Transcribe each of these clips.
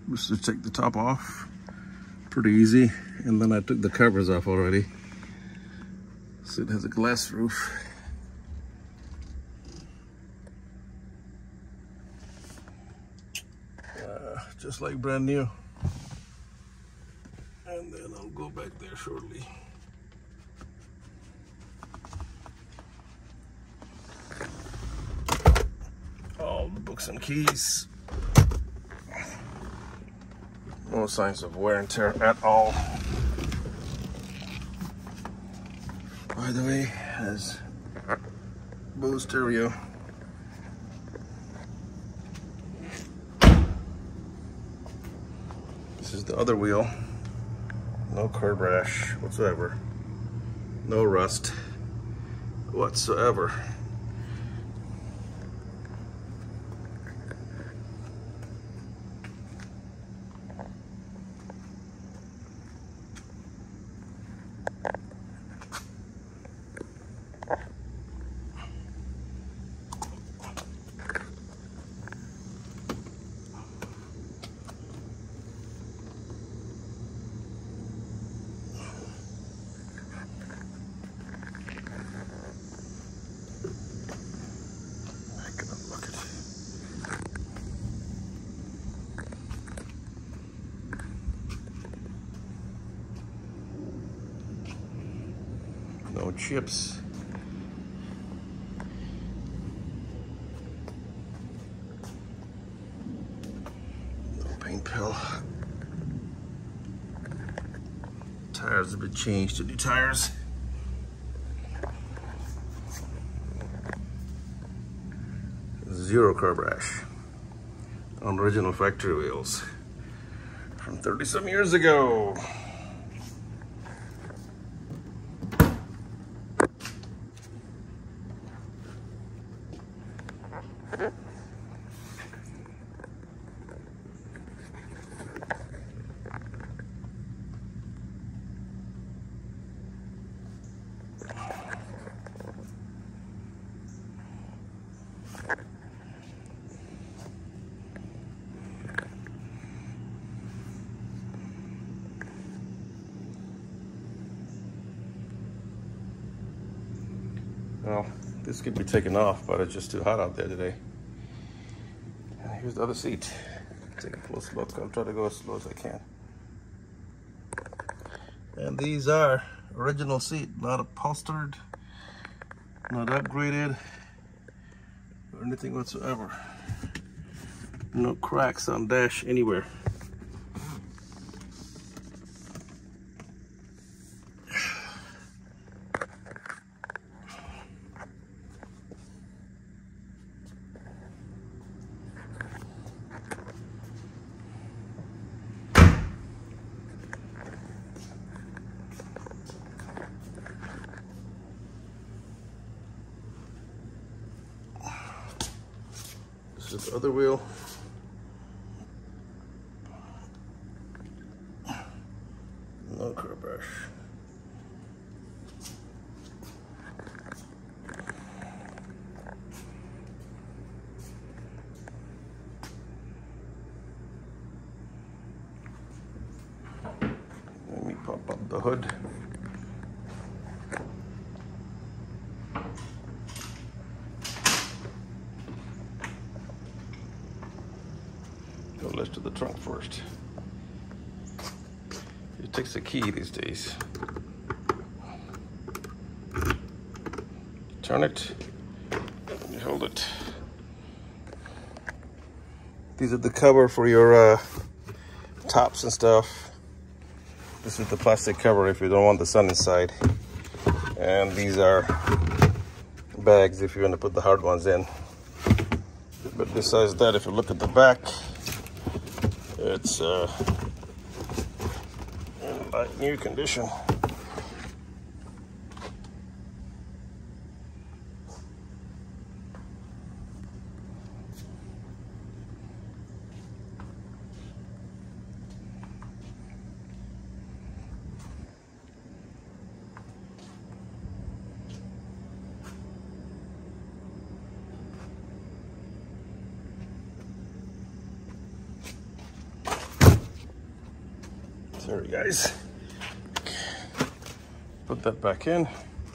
Just to take the top off. Pretty easy. And then I took the covers off already. So it has a glass roof. Just like brand new. And then I'll go back there shortly. All the books and keys. No signs of wear and tear at all. By the way, has Bose stereo. This is the other wheel. No curb rash whatsoever. No rust whatsoever. No chips. No paint pill. Tires have been changed to new tires. Zero curb rash on original factory wheels from 30-some years ago. Well, this could be taken off, but it's just too hot out there today. And here's the other seat. Take a close look. I'll try to go as slow as I can. And these are original seat, not upholstered, not upgraded, or anything whatsoever. No cracks on dash anywhere. This is the other wheel. No curb rash. Let me pop up the hood. Let's do the trunk first. It takes a key these days. Turn it, and you hold it. These are the cover for your tops and stuff. This is the plastic cover if you don't want the sun inside. And these are bags if you want to put the hard ones in. But besides that, if you look at the back, it's in like new condition. Sorry guys. Put that back in.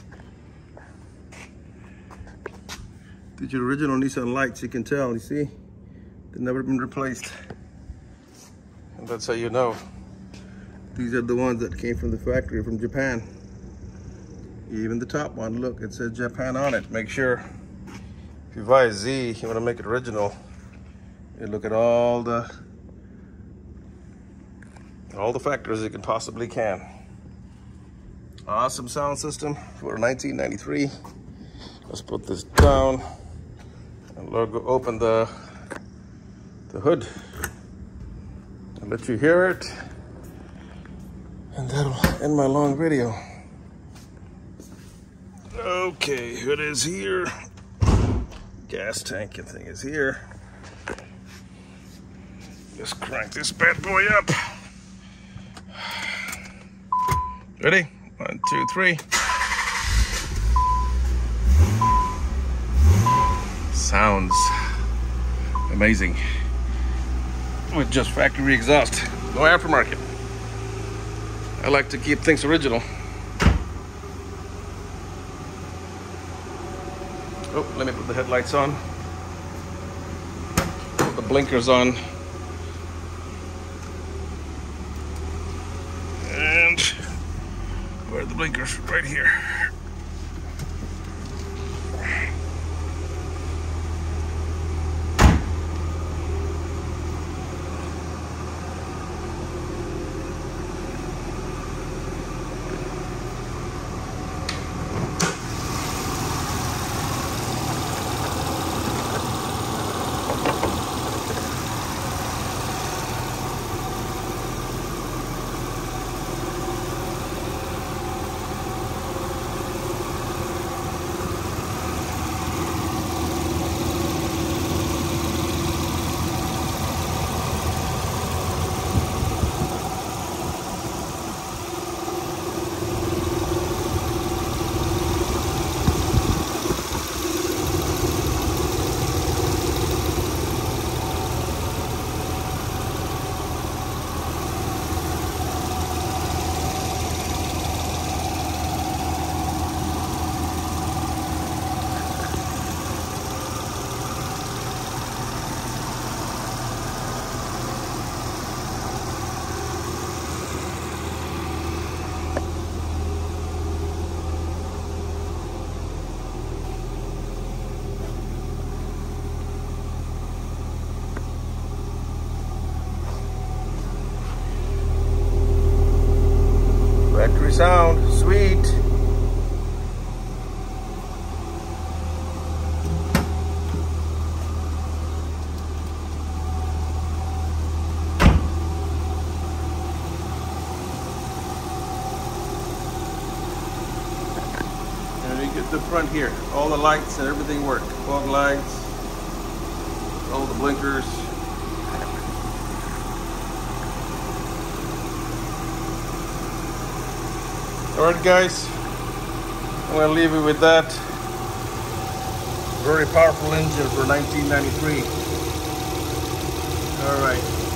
These are original Nissan lights, you can tell, you see? They've never been replaced. And that's how you know. These are the ones that came from the factory from Japan. Even the top one, look, it says Japan on it. Make sure if you buy a Z, you want to make it original. You look at all the factors you can possibly can. Awesome sound system for 1993. Let's put this down and open the hood. I'll let you hear it, and that'll end my long video. Okay, hood is here. Gas tank and thing is here. Let's crank this bad boy up. Ready? 1, 2, 3. Sounds amazing. With just factory exhaust, no aftermarket. I like to keep things original. Oh, let me put the headlights on. Put the blinkers on. And where are the blinkers? Right here. Factory sound, sweet. And you get the front here, all the lights and everything work. Fog lights, all the blinkers. Alright guys, I'm going to leave you with that. Very powerful engine for 1993. Alright.